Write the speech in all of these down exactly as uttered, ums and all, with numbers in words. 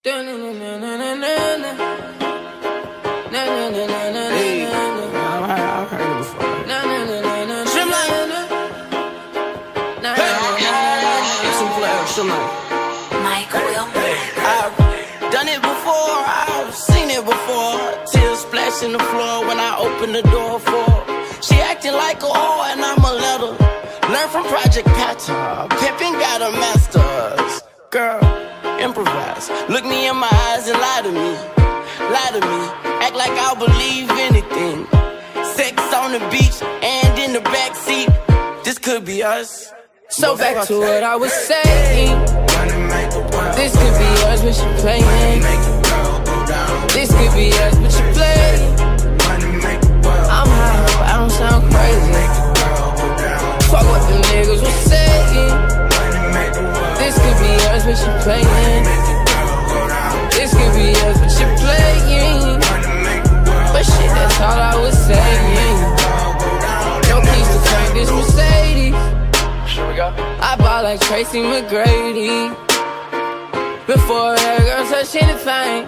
I've done it before, I've seen it before. Tears splashing the floor when I open the door for her. She acting like a whore and I'ma let her learn from Project Pattern. Pimpin got a master's. Girl, improvise. Look me in my eyes and lie to me. Lie to me. Act like I'll believe anything. Sex on the beach and in the backseat. This could be us. So back to what I was saying. This could be us, but you playing. This could be us, but you playing. I'm high, but I don't sound crazy. Fuck what the niggas was saying. This could be us, but you playing. This could be us, but you playing. But shit, that's all I was saying. No keys to crank this Mercedes. I bought like Tracy McGrady. Before that girl touch anything,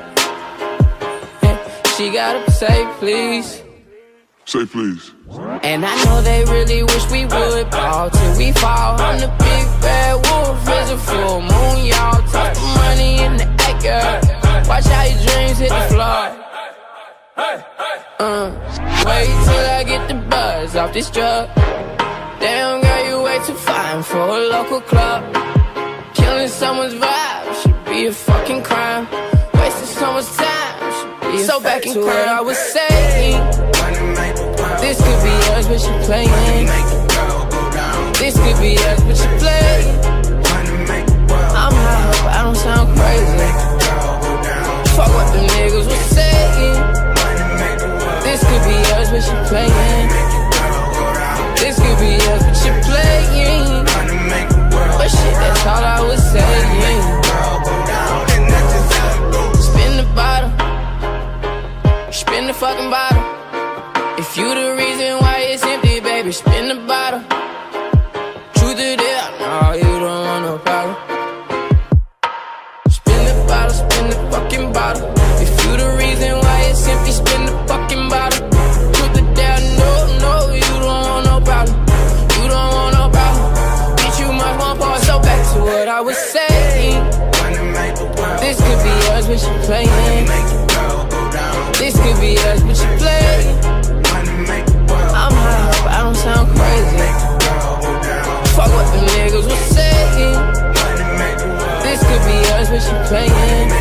she gotta say please. Say please. And I know they really wish we would ball till we fall. I'm the big bad wolf, it's a full moon, y'all. Talk the money in the air, girl. Watch how your dreams hit the floor. Uh, wait till I get the buzz off this drug. Damn girl, you way too fine for a local club. Killing someone's vibe should be a fucking crime. Wasting someone's time should be a So back to what I was saying. This could be us, but you playing. This could be us, but you playing. I'm high, but I don't sound crazy. Fuck what the niggas was saying. This could be us, but you playing. This could be us, but you playing. But shit, that's all I was saying. Spin the bottle. Spin the fucking bottle. If you the reason why it's empty, baby, spin the bottle. Truth or dare, no, you don't want no problem. Spin the bottle, spin the fucking bottle. If you the reason why it's empty, spin the fucking bottle. Truth or dare, no, no, you don't want no problem. You don't want no problem. Bitch, you must want part. So back to what I was saying. This could be us, but you playing. This could be us, but you playing. I'm high, but I don't sound crazy. Fuck what the niggas was saying. This could be us, but you playing.